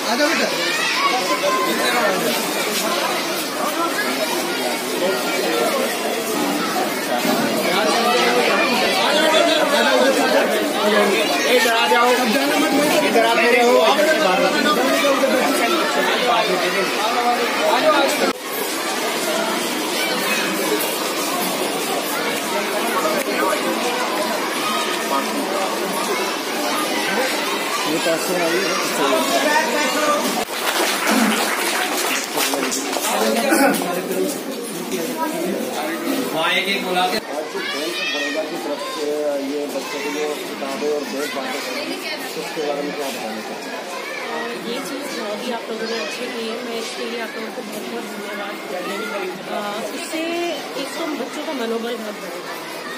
आजा बेटा। इधर आ जाओ, इधर आप मेरे हो। ये पैसे आई हाँ एक बोला बड़ौदा की तरफ से ये बच्चों के लिए किताबें और बैग बांटे उसके बारे में क्या बताना चाहते हैं? ये चीज़ बहुत ही आप लोगों ने अच्छी की है। मैं इसके लिए आप लोगों को बहुत बहुत धन्यवाद। इससे एक तो बच्चों का मनोबल बहुत बढ़ेगा।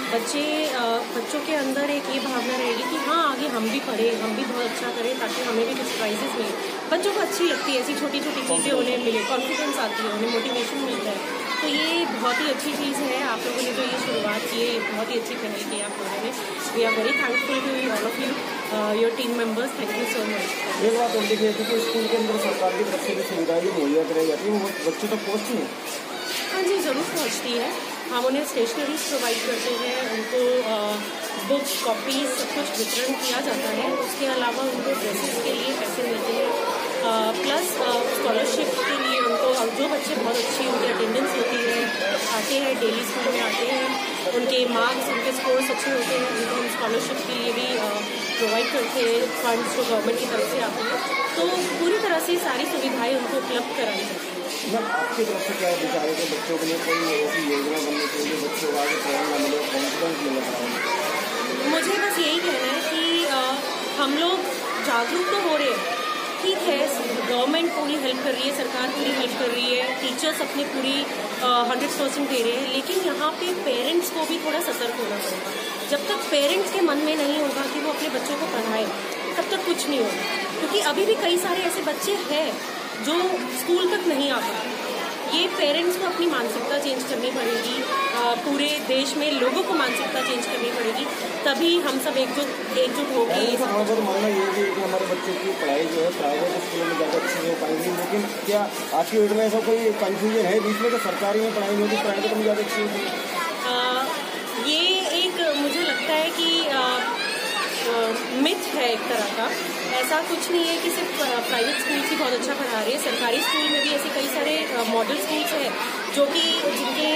बच्चों के अंदर एक ये भावना रहेगी कि हाँ आगे हम भी पढ़े, हम भी बहुत अच्छा करें ताकि हमें भी कुछ प्राइजेस मिले। बच्चों को अच्छी लगती है ऐसी छोटी छोटी चीज़ें उन्हें मिले, कॉन्फिडेंस आती है, उन्हें मोटिवेशन मिलता है। तो ये बहुत ही अच्छी चीज़ है। आप लोगों ने जो ये शुरुआत की है बहुत ही अच्छी पहल की आप लोगों ने। We are very thankful to all of you, your team members. Thank you so much. एक बात और देखिए कि स्कूल के अंदर सरकार की तरफ से भी सुविधाएं मुहैया कराई जाती है, वो बच्चों तक पहुँचती है? हाँ जी, ज़रूर पहुँचती है। हम उन्हें स्टेशनरीज प्रोवाइड करते हैं, उनको बुक्स, कॉपीज सब कुछ वितरण किया जाता है। उसके अलावा उनको ड्रेसेस के लिए पैसे मिलते हैं, प्लस स्कॉलरशिप के लिए उनको जो बच्चे बहुत अच्छी उनकी अटेंडेंस होती है, आते हैं डेली स्कूल में आते हैं, उनके मार्क्स उनके स्कोर्स अच्छे होते हैं, उनको हम स्कॉलरशिप के लिए भी प्रोवाइड करते हैं फंड्स जो गवर्नमेंट की तरफ से आते हैं। तो पूरी तरह से सारी सुविधाएं उनको उपलब्ध कराई जाती हैं। आपकी तरफ से क्या विचार है कि बच्चों के लिए कोई ऐसी योजना बननी चाहिए जो बच्चों को आगे प्रेरणा मिले, कॉन्फिडेंस मिले? मुझे बस यही कहना है कि हम लोग जागरूक तो हो रहे हैं, ठीक है, गवर्नमेंट पूरी हेल्प कर रही है, सरकार पूरी हेल्प कर रही है, टीचर्स अपनी पूरी 100% दे रहे हैं, लेकिन यहाँ पे पेरेंट्स को भी थोड़ा सतर्क होना पड़ेगा। जब तक पेरेंट्स के मन में नहीं होगा कि वो अपने बच्चों को पढ़ाए, तब तक कुछ नहीं होगा। क्योंकि अभी भी कई सारे ऐसे बच्चे हैं जो स्कूल तक नहीं आ पाते। ये पेरेंट्स को अपनी मानसिकता चेंज करनी पड़ेगी, पूरे देश में लोगों को मानसिकता चेंज करनी पड़ेगी, तभी हम सब एकजुट होकर हमारा मानना ये है कि हमारे बच्चों की पढ़ाई जो है प्राइवेट स्कूलों में ज़्यादा अच्छी हो पाएगी, लेकिन क्या आज की डेट में ऐसा कोई कन्फ्यूजन है बीच में कि सरकारी में पढ़ाई होगी प्राइवेट में ज़्यादा अच्छी होगी? ये एक मुझे लगता है कि मिथ है एक तरह का। ऐसा कुछ नहीं है कि सिर्फ प्राइवेट स्कूल ही बहुत अच्छा पढ़ा रहे हैं। सरकारी स्कूल में भी ऐसे कई सारे मॉडल स्कूल्स हैं जो कि जिनके